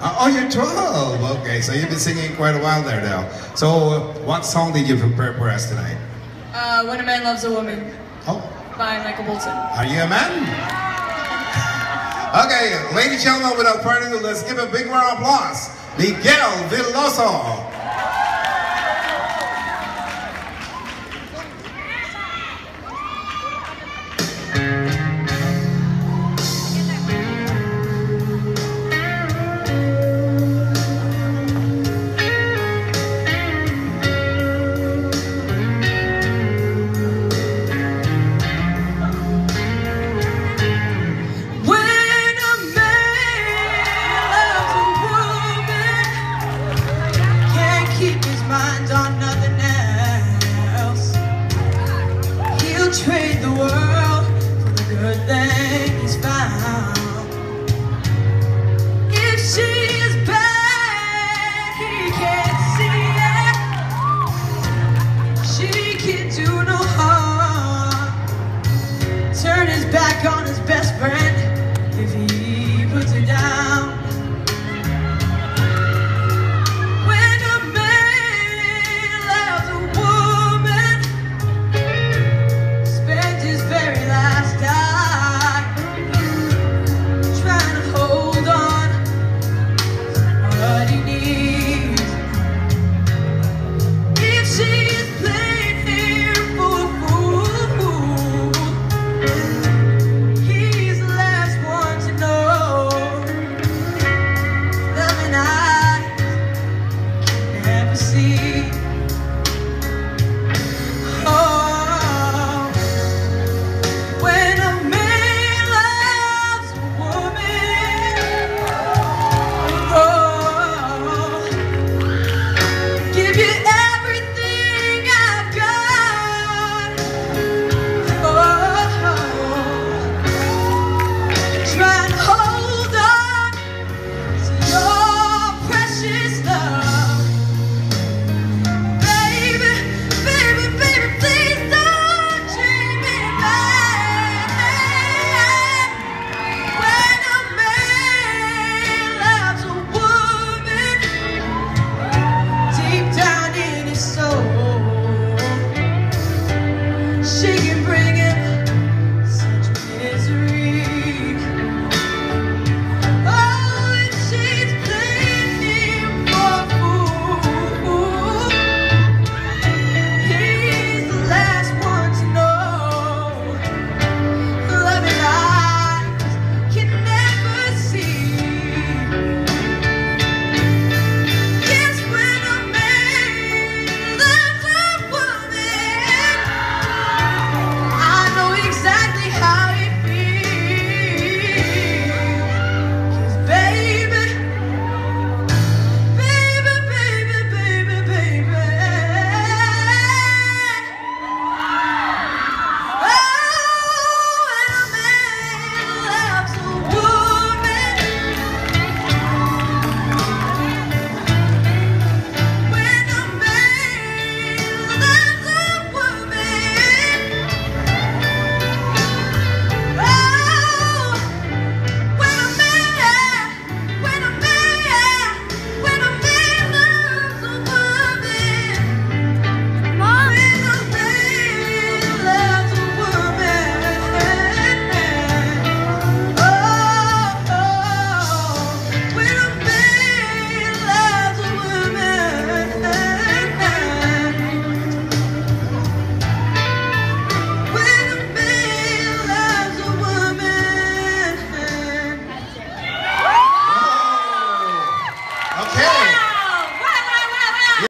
Oh, you're 12. Okay, so you've been singing quite a while there now. So, what song did you prepare for us tonight? When a Man Loves a Woman. Oh. By Michael Bolton. Are you a man? Okay, ladies and gentlemen, without further ado, let's give a big round of applause. Miguel Veloso.